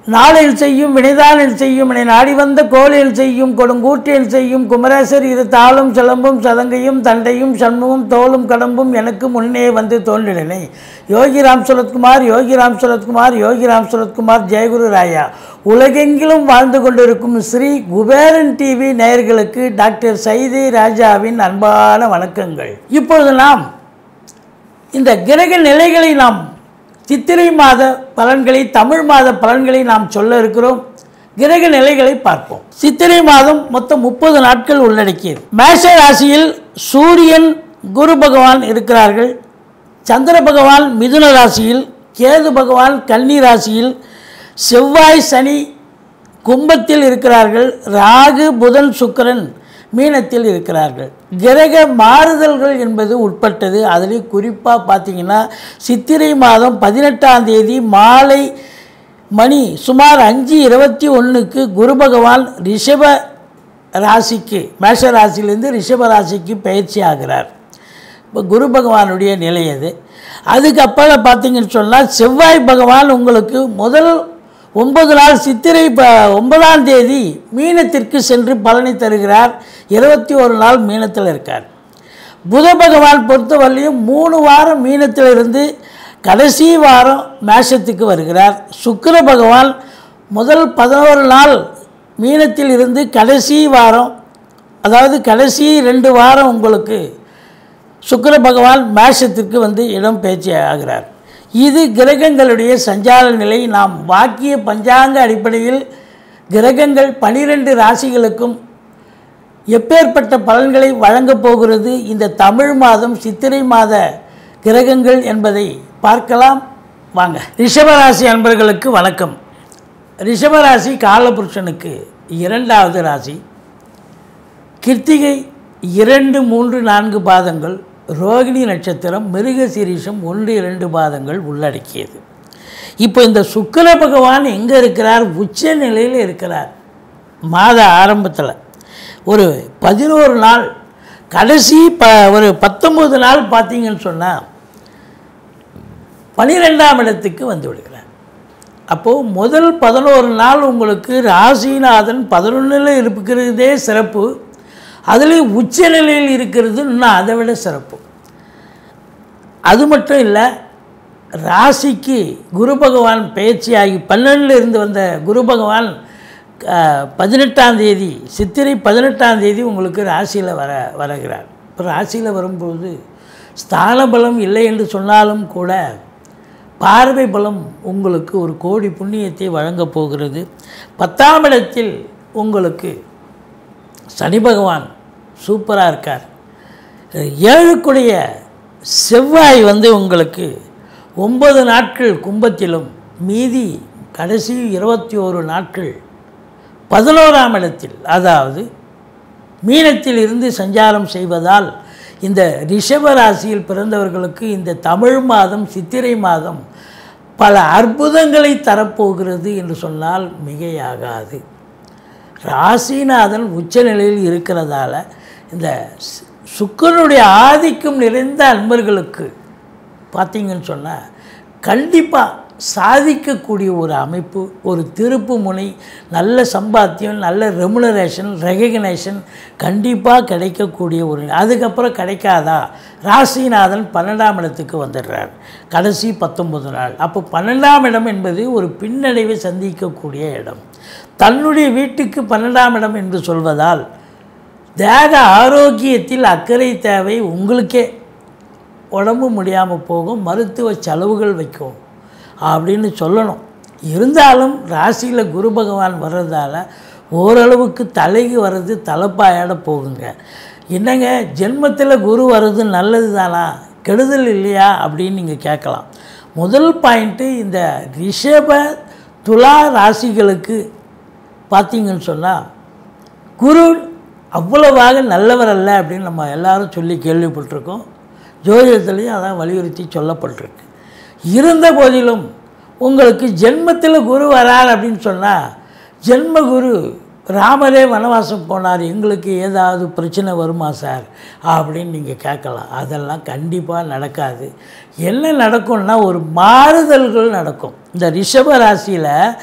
நாளில் செய்யும் வினைதானில் செய்யும் என நாடி வந்த கோலில் செய்யும் கொடுங்கூற்றில் செய்யும் குமரேசர் இரு தாளும் சிலம்பும் சதங்கையும் தண்டையும் சண்முகம் தோளும் கடம்பும் எனக்கு முன்னே வந்து தோன்றினனை. யோகிராம் சுரத்குமார் யோகிராம் சுரத்குமார் யோகிராம் சுரத்குமார் ஜெயகுரு ராயா. உலகெங்கிலும் வாழ்ந்து கொண்டிருக்கும் ஸ்ரீ குபேரன் டிவி நேயர்களுக்கு டாக்டர் சைதை ராஜாவின் அன்பான வணக்கங்கள். இப்பொழுது நாம் இந்த கிரக நிலைகளை நாம் சித்திரை மாத பலன்களை தமிழ் மாத பலன்களை நாம் சொல்ல இருக்கிறோம். கிரக நிலைகளை பார்ப்போம். சித்திரை மாதம் மொத்தம் 30 நாட்கள் உள்ளடக்கியது. மேஷ ராசியில் சூரியன் குரு பகவான் இருக்கிறார்கள். சந்திர பகவான் மிதுன ராசியில், கேது பகவான் கன்னி ராசியில், செவ்வாய் சனி கும்பத்தில் இருக்கிறார்கள். ராகு புதன் சுக்கிரன் மீனத்தில் இருக்கிறார்கள். கிரக மாறுதல்கள் என்பது உட்பட்டது. அதில் குறிப்பாக பார்த்தீங்கன்னா சித்திரை மாதம் 18ஆம் தேதி மாலை மணி சுமார் 5:21க்கு குரு பகவான் ரிஷப ராசிக்கு, மேஷ ராசியிலிருந்து ரிஷப ராசிக்கு பயிற்சி ஆகிறார். இப்போ குரு பகவானுடைய நிலை அது. அதுக்கப்புறம் பார்த்தீங்கன்னு சொன்னால் செவ்வாய் பகவான் உங்களுக்கு முதல் 9 நாள் சித்திரை 9ஆம் தேதி மீனத்திற்கு சென்று பலனை தருகிறார். 21 நாள் மீனத்தில் இருக்கார். புத பகவான் பொறுத்தவரையிலும் 3 வாரம் மீனத்தில் இருந்து கடைசி வாரம் மேஷத்துக்கு வருகிறார். சுக்கிர பகவான் முதல் 11 நாள் மீனத்தில் இருந்து கடைசி வாரம், அதாவது கடைசி 2 வாரம் உங்களுக்கு சுக்கிர பகவான் மேஷத்திற்கு வந்து இடம் பெயர்ச்சி ஆகிறார். இது கிரகங்களுடைய சஞ்சார நிலை. நாம் வாக்கிய பஞ்சாங்க அடிப்படையில் கிரகங்கள் 12 ராசிகளுக்கும் எப்பேற்பட்ட பலன்களை வழங்கப் போகிறது இந்த தமிழ் மாதம் சித்திரை மாத கிரகங்கள் என்பதை பார்க்கலாம் வாங்க. ரிஷபராசி அன்பர்களுக்கு வணக்கம். ரிஷபராசி காலபுருஷனுக்கு 2வது ராசி. கிருத்திகை 2, 3, 4 பாதங்கள், ரோகிணி நட்சத்திரம், மிருகசீரிஷம் 1, 2 பாதங்கள் உள்ளடக்கியது. இப்போ இந்த சுக்கிர பகவான் எங்கே இருக்கிறார்? உச்ச நிலையில் இருக்கிறார். மாத ஆரம்பத்தில் ஒரு 11 நாள், கடைசி ஒரு 19 நாள் பார்த்தீங்கன்னு சொன்னால் 12ஆம் இடத்துக்கு வந்து விடுகிறார். அப்போது முதல் 11 நாள் உங்களுக்கு ராசிநாதன் 11ல் இருக்கிறதே சிறப்பு. அதில் உச்ச நிலையில் இருக்கிறது இன்னும் அதை விட சிறப்பு. அது மட்டும் இல்லை, ராசிக்கு குரு பகவான் பயிற்சியாகி 12ல் இருந்து வந்த குரு பகவான் 18ஆம் தேதி சித்திரை 18ஆம் தேதி உங்களுக்கு ராசியில் வருகிறார். இப்போ ராசியில் வரும்போது ஸ்தான பலம் இல்லை என்று சொன்னாலும் கூட பார்வை பலம் உங்களுக்கு ஒரு கோடி புண்ணியத்தை வழங்கப் போகிறது. 10ஆம் இடத்தில் உங்களுக்கு சனி பகவான் சூப்பராக இருக்கார். 7க்குடைய செவ்வாய் வந்து உங்களுக்கு 9 நாட்கள் கும்பத்திலும், மீதி கடைசி 21 நாட்கள் 11ஆம் இடத்தில், அதாவது மீனத்தில் இருந்து சஞ்சாரம் செய்வதால் இந்த ரிஷப ராசியில் பிறந்தவர்களுக்கு இந்த தமிழ் மாதம் சித்திரை மாதம் பல அற்புதங்களை தரப்போகிறது என்று சொன்னால் மிகையாகாது. ராசிநாதன் உச்சநிலையில் இருக்கிறதால இந்த சுக்கிரனுடைய ஆதிக்கம் நிறைந்த அன்பர்களுக்கு பார்த்தீங்கன்னு சொன்னால் கண்டிப்பாக சாதிக்கக்கூடிய ஒரு அமைப்பு, ஒரு திருப்பு முனை, நல்ல சம்பாத்தியம், நல்ல ரெமுனரேஷன், ரெகக்னேஷன் கண்டிப்பாக கிடைக்கக்கூடிய ஒரு. அதுக்கப்புறம் கிடைக்காதா? ராசிநாதன் 12ஆம் இடத்துக்கு வந்துடுறார் கடைசி 19 நாள். அப்போ 12ஆம் இடம் என்பது ஒரு பின்னடைவை சந்திக்கக்கூடிய இடம். தன்னுடைய வீட்டுக்கு 12ஆம் இடம் என்று சொல்வதால் தேக ஆரோக்கியத்தில் அக்கறை தேவை. உங்களுக்கே உடம்பு முடியாமல் போகும், மருத்துவ செலவுகள் வைக்கும் அப்படின்னு சொல்லணும். இருந்தாலும் ராசியில் குரு பகவான் வர்றதால ஓரளவுக்கு தலைக்கு வர்றது தலைப்பாயாட போகுங்க. என்னங்க ஜென்மத்தில் குரு வர்றது நல்லது தானா, கெடுதல் இல்லையா அப்படின்னு நீங்கள் கேட்கலாம். முதல் பாயிண்ட்டு, இந்த ரிஷப துலா ராசிகளுக்கு பார்த்தீங்கன்னு சொன்னால் குரு அவ்வளவாக நல்லவர் அல்ல அப்படின்னு நம்ம எல்லாரும் சொல்லி கேள்விப்பட்டிருக்கோம். ஜோதிடத்துலேயும் அதான் வலியுறுத்தி சொல்லப்பட்டிருக்கு. இருந்த போதிலும் உங்களுக்கு ஜென்மத்தில் குரு வரார் அப்படின்னு சொன்னால், ஜென்ம குரு ராமரே வனவாசம் போனார், எங்களுக்கு ஏதாவது பிரச்சனை வருமா சார் அப்படின்னு நீங்கள் கேட்கலாம். அதெல்லாம் கண்டிப்பாக நடக்காது. என்ன நடக்கும்னா ஒரு மாறுதல்கள் நடக்கும். இந்த ரிஷப ராசியில்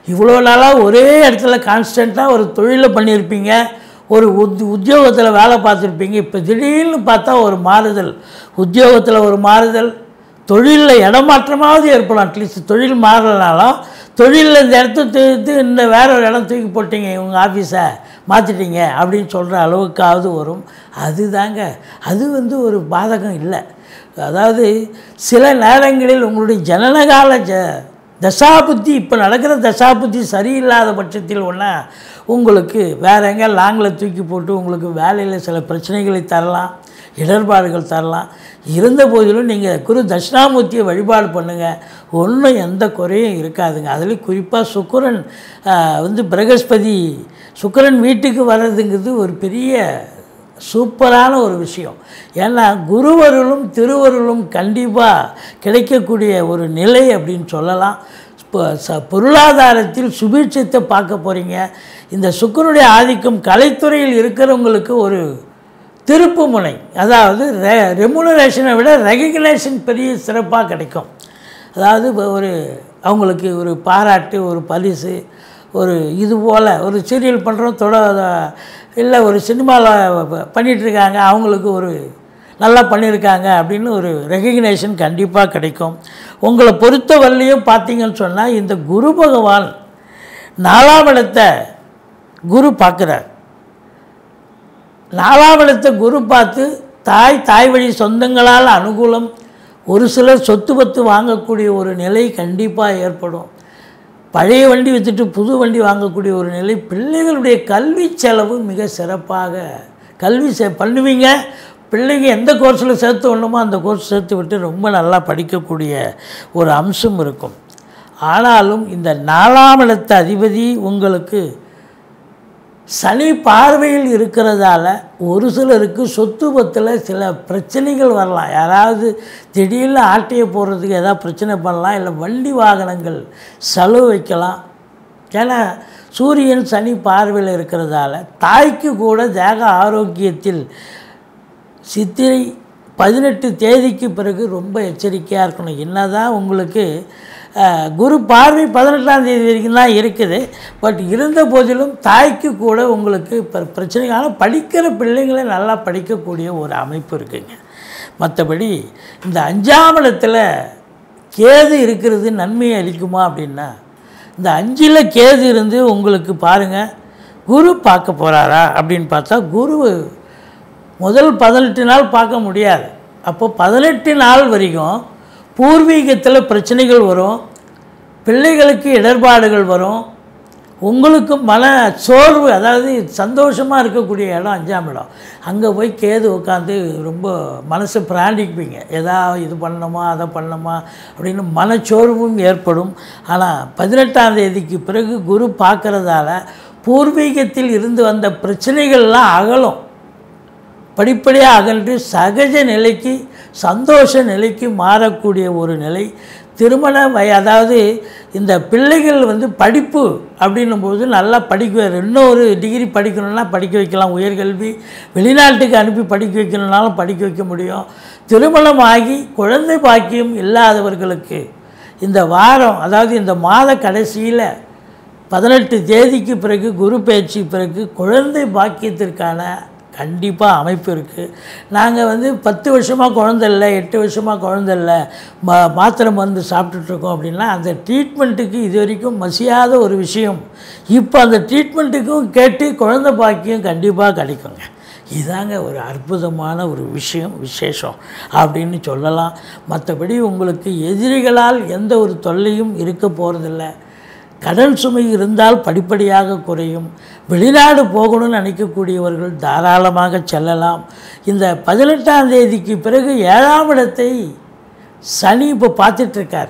இவ்வளோ நாளாக ஒரே இடத்துல கான்ஸ்டண்ட்டாக ஒரு தொழிலை பண்ணியிருப்பீங்க, ஒரு உத்தியோகத்தில் வேலை பார்த்துருப்பீங்க. இப்போ திடீர்னு பார்த்தா ஒரு மாறுதல், உத்தியோகத்தில் ஒரு மாறுதல், தொழிலில் இடமாற்றமாவது ஏற்படும். அட்லீஸ்ட் தொழில் மாறலனாலும் தொழிலில் இந்த இடத்த தூக்கி இந்த வேற ஒரு இடம் தூக்கி போட்டிங்க, உங்கள் ஆஃபீஸை மாற்றிட்டீங்க அப்படின்னு சொல்கிற அளவுக்காவது வரும். அதுதாங்க, அது ஒரு பாதகம் இல்லை. அதாவது சில நேரங்களில் உங்களுடைய ஜனனகால தசாபுத்தி, இப்போ நடக்கிற தசாபுத்தி சரியில்லாத பட்சத்தில் ஒன்றா உங்களுக்கு வேறு எங்கே லாங்கில் தூக்கி போட்டு உங்களுக்கு வேலையில் சில பிரச்சனைகளை தரலாம், இடர்பாடுகள் தரலாம். இருந்த போதிலும் நீங்கள் குரு தட்சிணாமூர்த்தியை வழிபாடு பண்ணுங்கள், ஒன்றும் எந்த குறையும் இருக்காதுங்க. அதுலேயும் குறிப்பாக சுக்கிரன் பிரகஸ்பதி சுக்கிரன் வீட்டுக்கு வர்றதுங்கிறது ஒரு பெரிய சூப்பரான ஒரு விஷயம். ஏன்னா குருவருளும் திருவருளும் கண்டிப்பாக கிடைக்கக்கூடிய ஒரு நிலை அப்படின்னு சொல்லலாம். பொருளாதாரத்தில் சுபீட்சத்தை பார்க்க போகிறீங்க. இந்த சுக்கிரனுடைய ஆதிக்கம் கலைத்துறையில் இருக்கிறவங்களுக்கு ஒரு திருப்பு முனை, அதாவது ரெமுனரேஷனை விட ரெகக்னேஷன் பெரிய சிறப்பாக கிடைக்கும். அதாவது ஒரு அவங்களுக்கு ஒரு பாராட்டு, ஒரு பரிசு, ஒரு இது போல் ஒரு சீரியல் பண்ணுறோம் இல்லை ஒரு சினிமாவில் பண்ணிகிட்ருக்காங்க, அவங்களுக்கு ஒரு நல்லா பண்ணியிருக்காங்க அப்படின்னு ஒரு ரெகக்னேஷன் கண்டிப்பாக கிடைக்கும். உங்களை பொறுத்தவரையிலையும் பார்த்தீங்கன்னு சொன்னால் இந்த குரு பகவான் 4ஆம் இடத்தை குரு பார்க்குறார். 4ஆம் இடத்தை குரு பார்த்து தாய் வழி சொந்தங்களால் அனுகூலம், ஒரு சிலர் சொத்து பத்து வாங்கக்கூடிய ஒரு நிலை கண்டிப்பாக ஏற்படும். பழைய வண்டி விற்றுட்டு புது வண்டி வாங்கக்கூடிய ஒரு நிலை. பிள்ளைகளுடைய கல்வி செலவு மிக சிறப்பாக கல்வி பண்ணுவீங்க. பிள்ளைங்க எந்த கோர்ஸில் சேர்த்து வேணுமோ அந்த கோர்ஸ் சேர்த்து விட்டு ரொம்ப நல்லா படிக்கக்கூடிய ஒரு அம்சம் இருக்கும். ஆனாலும் இந்த 4ஆம் இடத்த அதிபதி உங்களுக்கு சனி பார்வையில் இருக்கிறதால ஒரு சிலருக்கு சொத்து பத்தில் சில பிரச்சனைகள் வரலாம். யாராவது திடீர்னு ஆட்டையை போடுறதுக்கு ஏதாவது பிரச்சனை பண்ணலாம், இல்லை வண்டி வாகனங்கள் செலவு வைக்கலாம். ஏன்னா சூரியன் சனி பார்வையில் இருக்கிறதால தாய்க்கு கூட தேக ஆரோக்கியத்தில் சித்திரை 18 தேதிக்கு பிறகு ரொம்ப எச்சரிக்கையாக இருக்கணும். என்ன தான் உங்களுக்கு குரு பார்வை 18ஆம் தேதி வரைக்கும் தான் இருக்குது. பட் இருந்த போதிலும் தாய்க்கு கூட உங்களுக்கு இப்போ பிரச்சனைக்கான படிக்கிற பிள்ளைங்களை நல்லா படிக்கக்கூடிய ஒரு அமைப்பு இருக்குங்க. மற்றபடி இந்த 5ஆம் இடத்துல கேது இருக்கிறது நன்மையை அளிக்குமா அப்படின்னா, இந்த 5ல் கேது இருந்து உங்களுக்கு பாருங்கள் குரு பார்க்க போகிறாரா அப்படின்னு பார்த்தா குரு முதல் 18 நாள் பார்க்க முடியாது. அப்போ 18 நாள் வரைக்கும் பூர்வீகத்தில் பிரச்சனைகள் வரும், பிள்ளைகளுக்கு இடர்பாடுகள் வரும், உங்களுக்கு மன சோர்வு, அதாவது சந்தோஷமாக இருக்கக்கூடிய இடம் 5ஆம் இடம். அங்கே போய் கேது உட்காந்து ரொம்ப மனசை பிராண்டிக்குவீங்க, ஏதாவது இது பண்ணணுமா அதை பண்ணணுமா அப்படின்னு மனச்சோர்வும் ஏற்படும். ஆனால் 18ஆம் தேதிக்கு பிறகு குரு பார்க்குறதால பூர்வீகத்தில் இருந்து வந்த பிரச்சனைகள்லாம் அகலும், படிப்படியாக அகன்று சகஜ நிலைக்கு சந்தோஷ நிலைக்கு மாறக்கூடிய ஒரு நிலை. திருமண அதாவது இந்த பிள்ளைகள் படிப்பு அப்படின்னும்போது நல்லா இன்னொரு டிகிரி படிக்கணும்னா படிக்க வைக்கலாம், உயர்கல்வி வெளிநாட்டுக்கு அனுப்பி படிக்க வைக்கணுன்னாலும் படிக்க வைக்க முடியும். திருமணமாகி குழந்தை பாக்கியம் இல்லாதவர்களுக்கு இந்த வாரம், அதாவது இந்த மாத கடைசியில் 18 தேதிக்கு பிறகு குரு பயிற்சி பிறகு குழந்தை பாக்கியத்திற்கான கண்டிப்பாக அமைப்பு இருக்குது. நாங்கள் 10 வருஷமாக குழந்தை இல்லை, 8 வருஷமாக குழந்தை இல்லை, மாத்திரை மருந்து சாப்பிட்டுட்ருக்கோம் அப்படின்னா அந்த ட்ரீட்மெண்ட்டுக்கு இது வரைக்கும் மசியாத ஒரு விஷயம். இப்போ அந்த ட்ரீட்மெண்ட்டுக்கும் கேட்டு குழந்தை பாக்கியம் கண்டிப்பாக கிடைக்குங்க. இதாங்க ஒரு அற்புதமான ஒரு விசேஷம் அப்படின்னு சொல்லலாம். மற்றபடி உங்களுக்கு எதிரிகளால் எந்த ஒரு தொல்லையும் இருக்க போகிறதில்ல. கடன் சுமை இருந்தால் படிப்படியாக குறையும். வெளிநாடு போகணும்னு நினைக்கக்கூடியவர்கள் தாராளமாக செல்லலாம். இந்த 18ஆம் தேதிக்கு பிறகு 7ஆம் இடத்தை சனி இப்போ பார்த்துட்ருக்கார்.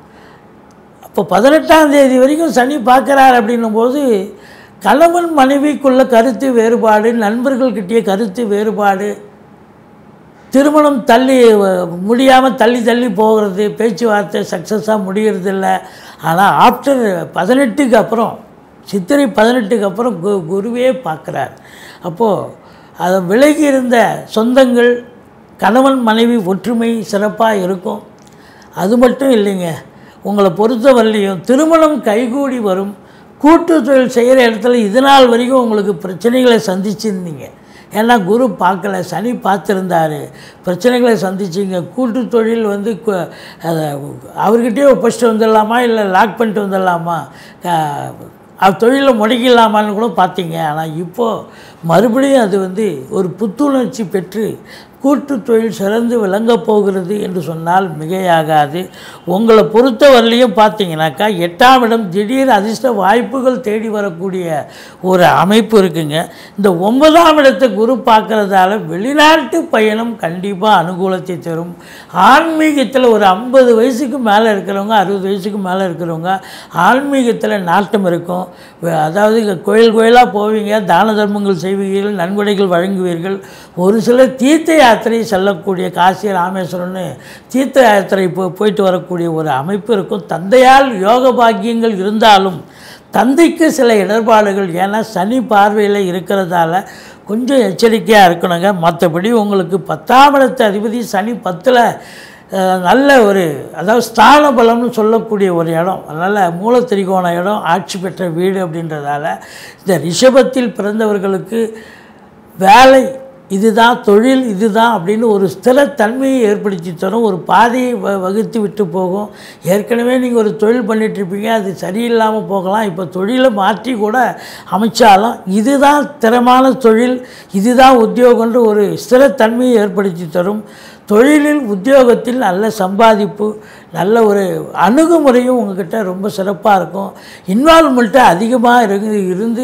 அப்போ 18ஆம் தேதி வரைக்கும் சனி பார்க்குறார் அப்படின்னும்போது கணவன் மனைவிக்குள்ள கருத்து வேறுபாடு, நண்பர்கள்கிட்டே கருத்து வேறுபாடு, திருமணம் முடியாமல் தள்ளி போகிறது, பேச்சுவார்த்தை சக்ஸஸாக முடிகிறதில்ல. ஆனால் ஆஃப்டர் 18க்கு அப்புறம், சித்திரை 18க்கு அப்புறம் குருவே பார்க்குறார். அப்போது அதை விலகி இருந்த சொந்தங்கள், கணவன் மனைவி ஒற்றுமை சிறப்பாக இருக்கும். அது மட்டும் இல்லைங்க, உங்களை பொறுத்தவரையிலையும் திருமணம் கைகூடி வரும். கூட்டு தொழில் செய்கிற இடத்துல இது நாள் வரைக்கும் உங்களுக்கு பிரச்சனைகளை சந்திச்சிருந்தீங்க. ஏன்னா குரு பார்க்கல, சனி பார்த்துருந்தார், பிரச்சனைகளை சந்திச்சிங்க. கூட்டு தொழில் வந்து அவர்கிட்டயே ஒப்படைச்சிட்டு வந்துடலாமா இல்லை லாக் பண்ணிட்டு வந்துடலாமா, தொழிலை முடக்கிடலாமான்னு கூட பார்த்தீங்க. ஆனால் இப்போது மறுபடியும் அது வந்து ஒரு புத்துணர்ச்சி பெற்று கூட்டு தொழில் சிறந்து விளங்கப் போகிறது என்று சொன்னால் மிகையாகாது. உங்களை பொறுத்தவரையிலையும் பார்த்தீங்கன்னாக்கா 8ஆம் இடம் திடீர் அதிர்ஷ்ட வாய்ப்புகள் தேடி வரக்கூடிய ஒரு அமைப்பு இருக்குங்க. இந்த 9ஆம் இடத்தை குரு பார்க்குறதால வெளிநாட்டு பயணம் கண்டிப்பாக அனுகூலத்தை தரும். ஆன்மீகத்தில் ஒரு 50 வயசுக்கு மேலே இருக்கிறவங்க, 60 வயசுக்கு மேலே இருக்கிறவங்க ஆன்மீகத்தில் நாட்டம் இருக்கும். அதாவது கோயிலாக போவீங்க, தான தர்மங்கள் செய்வீர்கள், நன்கொடைகள் வழங்குவீர்கள். ஒரு சிலர் தீர்த்த யாத்திரை செல்லக்கூடிய காசி ராமேஸ்வரம்னு தீர்த்த யாத்திரை போயிட்டு வரக்கூடிய ஒரு அமைப்பு இருக்கும். தந்தையால் யோக பாக்கியங்கள் இருந்தாலும் தந்தைக்கு சில இடர்பாடுகள், ஏன்னா சனி பார்வையில் இருக்கிறதால கொஞ்சம் எச்சரிக்கையாக இருக்கணுங்க. மற்றபடி உங்களுக்கு 10ஆம் இடத்து அதிபதி சனி 10ல் நல்ல ஒரு, அதாவது ஸ்தான பலம்னு சொல்லக்கூடிய ஒரு இடம், அதனால் மூலத்திரிகோண இடம், ஆட்சி பெற்ற வீடு அப்படின்றதால இந்த ரிஷபத்தில் பிறந்தவர்களுக்கு வேலை இதுதான், தொழில் இதுதான் அப்படின்னு ஒரு ஸ்திரத்தன்மையை ஏற்படுத்தி தரும். ஒரு பாதையை வகுத்து விட்டு போகும். ஏற்கனவே நீங்கள் ஒரு தொழில் பண்ணிகிட்ருப்பீங்க, அது சரியில்லாமல் போகலாம். இப்போ தொழிலை மாற்றி கூட அமைச்சாலும் இதுதான் திறமான தொழில், இதுதான் உத்தியோகன்ற ஒரு ஸ்திரத்தன்மையை ஏற்படுத்தி தரும். தொழிலில் உத்தியோகத்தில் நல்ல சம்பாதிப்பு, நல்ல ஒரு அணுகுமுறையும் உங்கள்கிட்ட ரொம்ப சிறப்பாக இருக்கும். இன்வால்மெண்ட்டை அதிகமாக இருந்து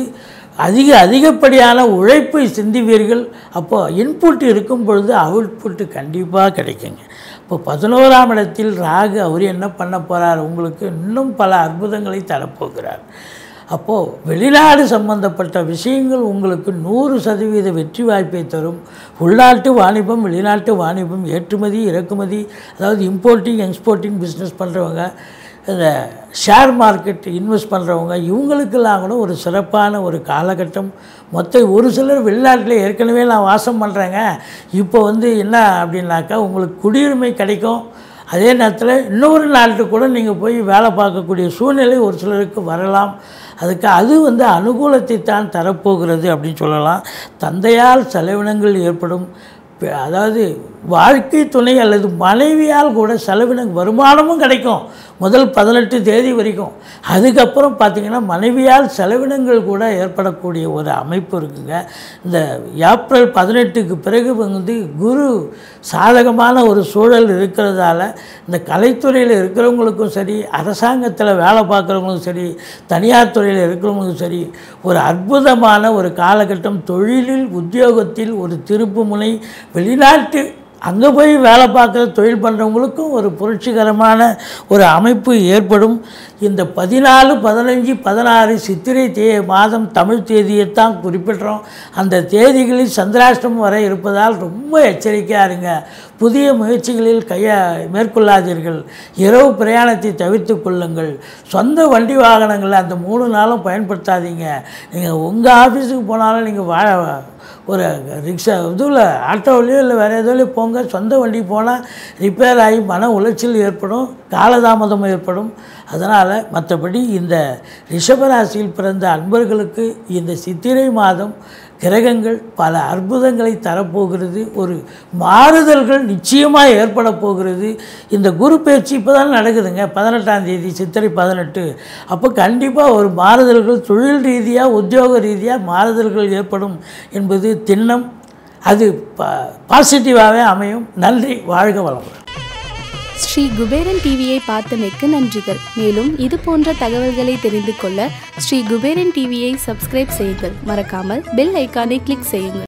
அதிகப்படியான உழைப்பை சிந்திவீர்கள். அப்போது இன்புட் இருக்கும் பொழுது அவுட்புட்டு கண்டிப்பாக கிடைக்குங்க. இப்போ 11ஆம் இடத்தில் ராகு, அவர் என்ன பண்ண போகிறார், உங்களுக்கு இன்னும் பல அற்புதங்களை தரப்போகிறார். அப்போது வெளிநாடு சம்பந்தப்பட்ட விஷயங்கள் உங்களுக்கு 100% வெற்றி வாய்ப்பை தரும். உள்நாட்டு வாணிபம், வெளிநாட்டு வாணிபம், ஏற்றுமதி இறக்குமதி, அதாவது இம்போர்ட்டிங் எக்ஸ்போர்ட்டிங் பிஸ்னஸ் பண்ணுறவங்க, இந்த ஷேர் மார்க்கெட் இன்வெஸ்ட் பண்ணுறவங்க, இவங்களுக்கெல்லாம் கூட ஒரு சிறப்பான ஒரு காலகட்டம். ஒரு சிலர் வெளிநாட்டில் ஏற்கனவே நான் வாசம் பண்ணுறேங்க, இப்போ வந்து என்ன அப்படின்னாக்கா உங்களுக்கு குடியுரிமை கிடைக்கும். அதே நேரத்தில் இன்னொரு நாட்டுக்கு கூட நீங்கள் போய் வேலை பார்க்கக்கூடிய சூழ்நிலை ஒரு சிலருக்கு வரலாம். அது வந்து அனுகூலத்தை தான் தரப்போகிறது அப்படின்னு சொல்லலாம். தந்தையால் செலவினங்கள் ஏற்படும். அதாவது வாழ்க்கை துணை அல்லது மனைவியால் கூட வருமானமும் கிடைக்கும் முதல் 18 தேதி வரைக்கும். அதுக்கப்புறம் பார்த்திங்கன்னா மனைவியால் செலவினங்கள் கூட ஏற்படக்கூடிய ஒரு அமைப்பு இருக்குங்க. இந்த ஏப்ரல் 18க்கு பிறகு வந்து குரு சாதகமான ஒரு சூழல் இருக்கிறதால இந்த கலைத்துறையில் இருக்கிறவங்களுக்கும் சரி, அரசாங்கத்தில் வேலை பார்க்குறவங்களுக்கும் சரி, தனியார் துறையில் இருக்கிறவங்களுக்கும் சரி, ஒரு அற்புதமான ஒரு காலகட்டம். தொழிலில் உத்தியோகத்தில் ஒரு திருப்பு முனை, வெளிநாட்டு அங்கே போய் வேலை பார்க்குற தொழில் பண்ணுறவங்களுக்கும் ஒரு புரட்சிகரமான ஒரு அமைப்பு ஏற்படும். இந்த 14, 15, 16 சித்திரை மாதம் தமிழ் தேதியைத்தான் குறிப்பிட்றோம். அந்த தேதிகளில் சந்திராஷ்டமம் வர இருப்பதால் ரொம்ப எச்சரிக்கையாக இருங்க. புதிய முயற்சிகளில் மேற்கொள்ளாதீர்கள். இரவு பிரயாணத்தை தவிர்த்து கொள்ளுங்கள். சொந்த வண்டி வாகனங்களை அந்த 3 நாளும் பயன்படுத்தாதீங்க. நீங்கள் உங்கள் ஆஃபீஸுக்கு போனாலும் நீங்கள் ஒரு ரிக்ஷா இதில் ஆட்டோவிலையோ இல்லை வேறு எதுலையோ போங்க. சொந்த வண்டி போனால் ரிப்பேர் ஆகி மன உளைச்சல் ஏற்படும், காலதாமதம் ஏற்படும். அதனால் மற்றபடி இந்த ரிஷபராசியில் பிறந்த அன்பர்களுக்கு இந்த சித்திரை மாதம் கிரகங்கள் பல அற்புதங்களை தரப்போகிறது. ஒரு மாறுதல்கள் நிச்சயமாக ஏற்பட போகிறது. இந்த குரு பயிற்சி இப்போ தான் நடக்குதுங்க, 18ஆம் தேதி சித்திரை 18. அப்போ கண்டிப்பாக ஒரு மாறுதல்கள் தொழில் ரீதியாக உத்தியோக ரீதியாக மாறுதல்கள் ஏற்படும் என்பது திண்ணம். அது பாசிட்டிவாகவே அமையும். நன்றி, வாழ்க வளமுடன். ஸ்ரீ குபேரன் டிவியை பார்த்தமைக்கு நன்றிகள். மேலும் இது போன்ற தகவல்களை தெரிந்து கொள்ள ஸ்ரீ குபேரன் டிவியை சப்ஸ்கிரைப் செய்யுங்கள். மறக்காமல் பெல் ஐக்கானை கிளிக் செய்யுங்கள்.